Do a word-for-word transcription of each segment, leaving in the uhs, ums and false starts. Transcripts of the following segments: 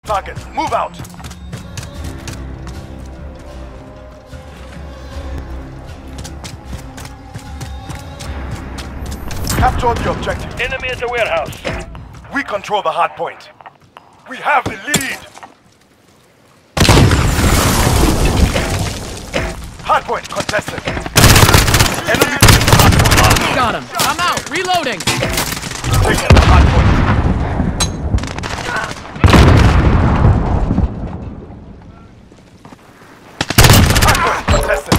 Targets, move out! Capture the objective. Enemy at the warehouse. We control the hard point. We have the lead! Hard point contested. Enemy to the hard point. Got him. I'm out. Reloading. Taking the hard point. Hard point contested.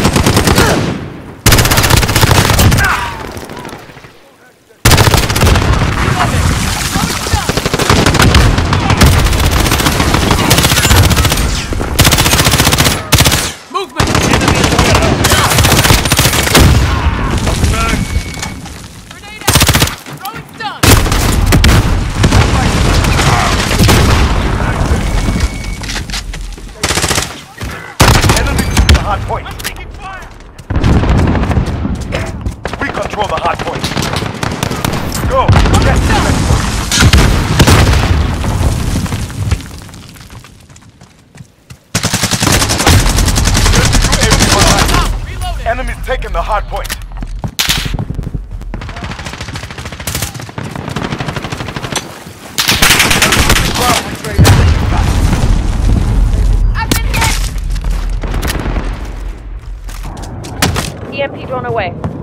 Movement. Enemy at the warehouse. Grenade out. Throwing stun. Enemy to the hard point. We control the hard point. Go! Get to the next one. Out. Reloading. Enemies taking the hard point. I've been hit! E M P drone away.